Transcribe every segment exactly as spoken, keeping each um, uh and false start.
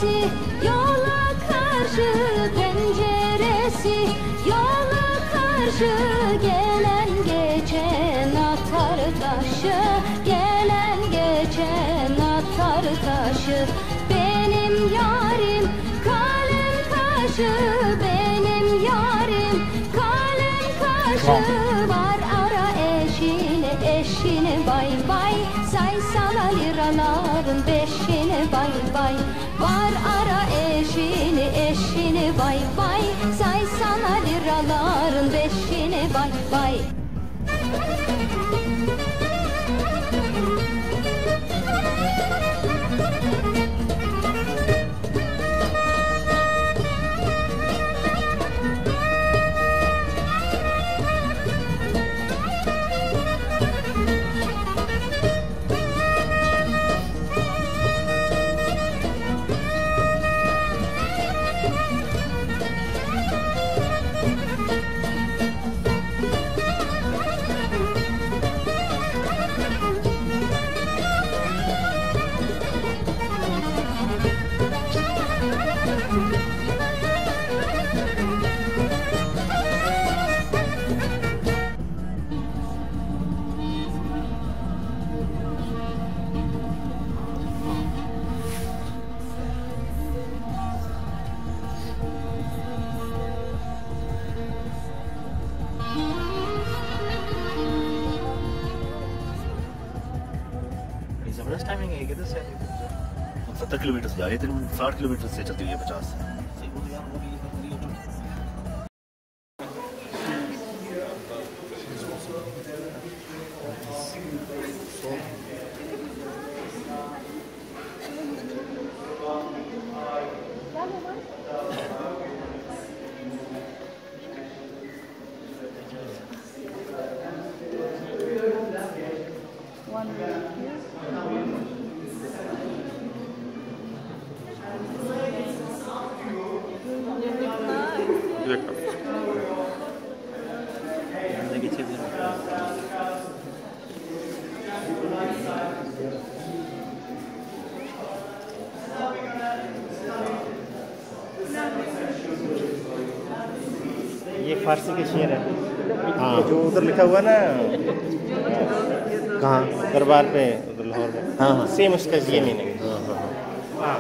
penceresi, yola karşı penceresi, yola karşı gelen geçen atar taşı, gelen geçen atar taşı. Benim yarim kalem kaşı, benim yarim kalem kaşı. Var ara eşine, eşine bay bay, say sana liraların beşini bay bay. Var ara eşini, eşini bay bay, say sana liraların beşini bay bay. जबरदस्त timing है किधर से सत्तर kilometre से जा रही है, साठ किलोमीटर से चलती हुई है पचास। ये फारसी के शेर है। हाँ, जो उधर लिखा हुआ ना, कहाँ दरबार पे उधर लाहौर में। हाँ हाँ, सेम उसका ये मीनिंग है। हाँ हाँ हाँ।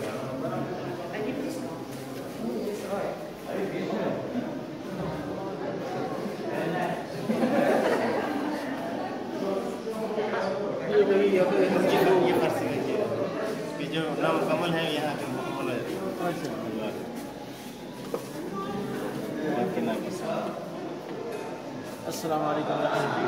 ये फारसी का शेर है। जो नाम कमल है यहाँ पे मुकम्मल है। अस्सलाम वालेकुम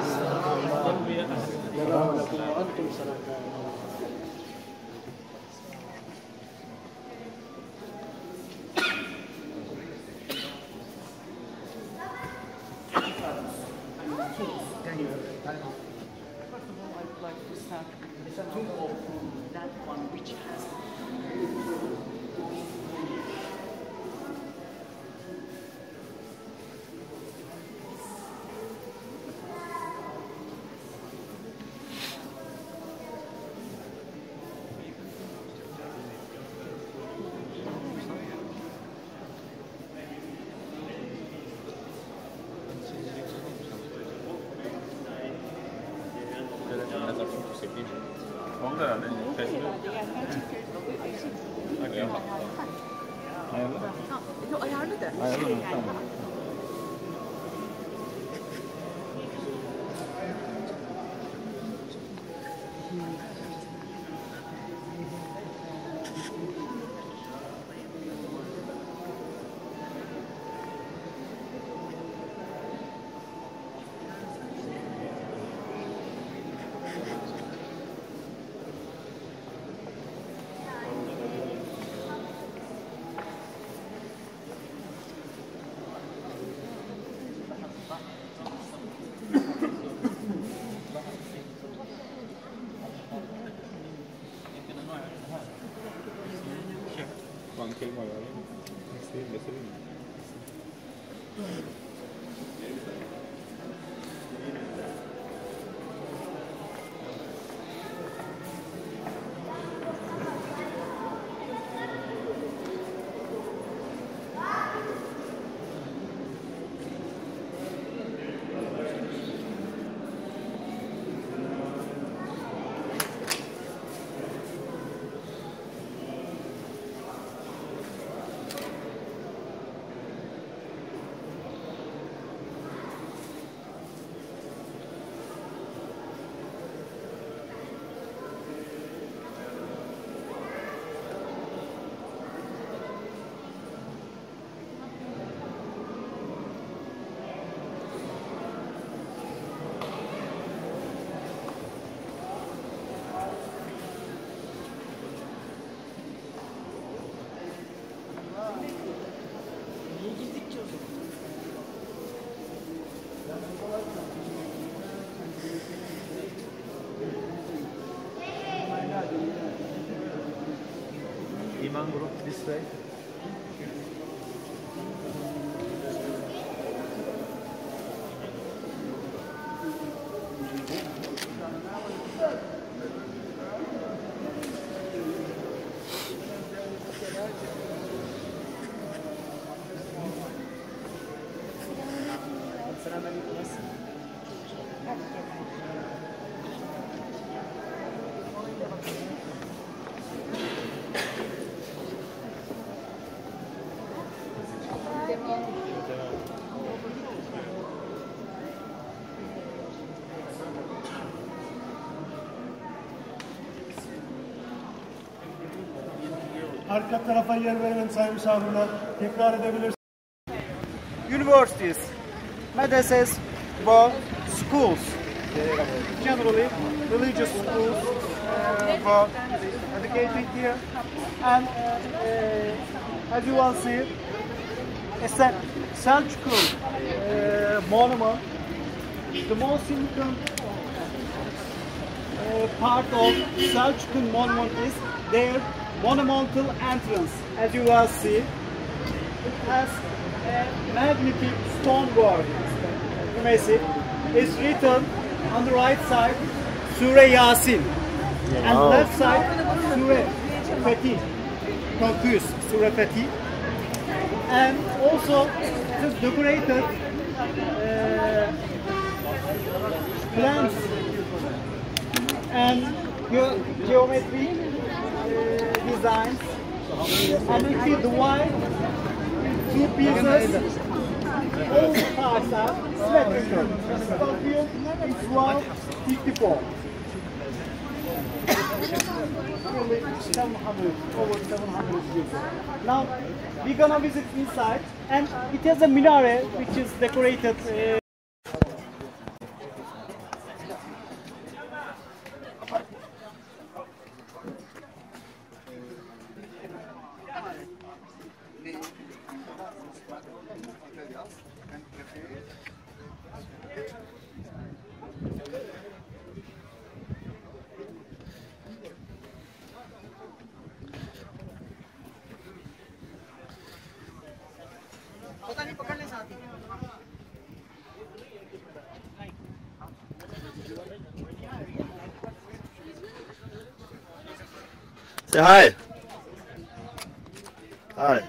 Yok ayarlı da. Ayarlı mı? Tamam. Imam group this way. Arka tarafa yer verelim sayın misafirler. Tekrar edebilirsiniz. Universities, madrasas, or schools. Generally, religious schools uh, were educated here. And uh, as you will see, it's a Selcuk uh, monument. The most significant uh, part of Selcuk monument is their monumental entrance. As you will see, it has a magnificent stone work. You may see it's written on the right side Surah Yasin, yeah. And left side Surah Fatih, confused Surah Fatih, and also it is decorated uh, plants and ge geometry uh, designs, and you see the white two pieces. All the parts are symmetrical. Perfume is one fifty-four. seven hundred, over seven hundred years. Now we're gonna visit inside, and it has a minaret which is decorated. Uh, Say hi. Hi.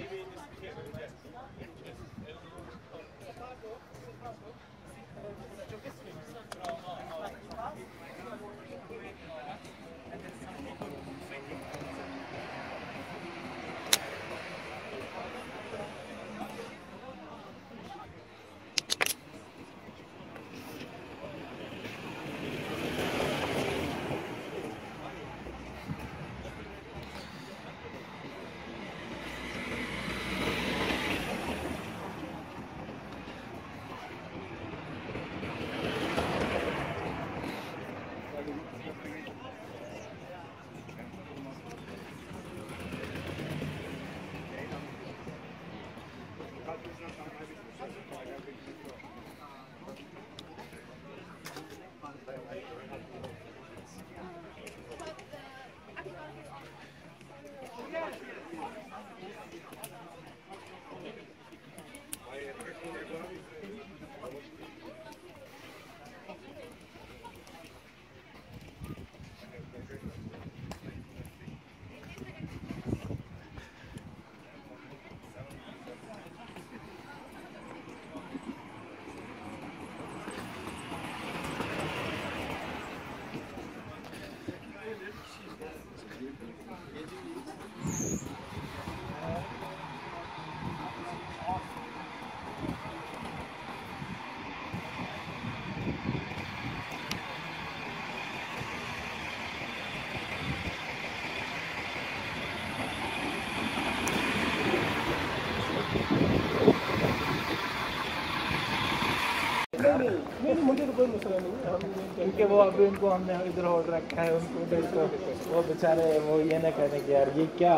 क्योंकि वो अभी उनको हमने इधर hold रखा है उनको देखो वो बेचारे वो ये ना कहने कि यार ये क्या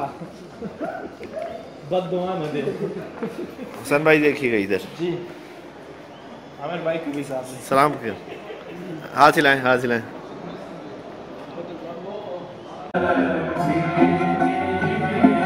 बद्दुआ मुझे हुसैन भाई देखिएगा इधर जी आमिर भाई को भी साथ में सलाम फिर हाथ हिलाएं हाथ हिलाएं Thank you.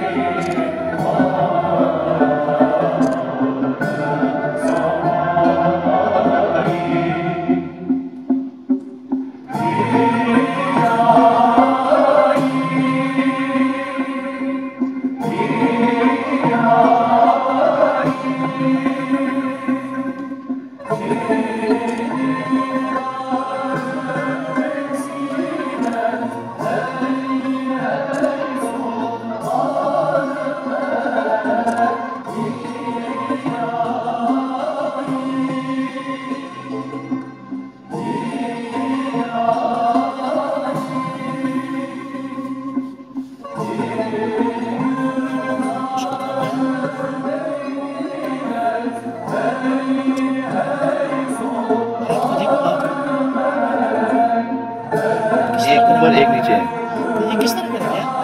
एक नीचे है। ये किस तरह का है?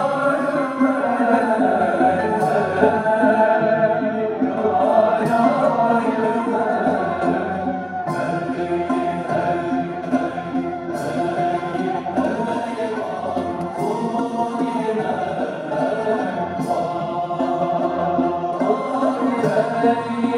Thank you.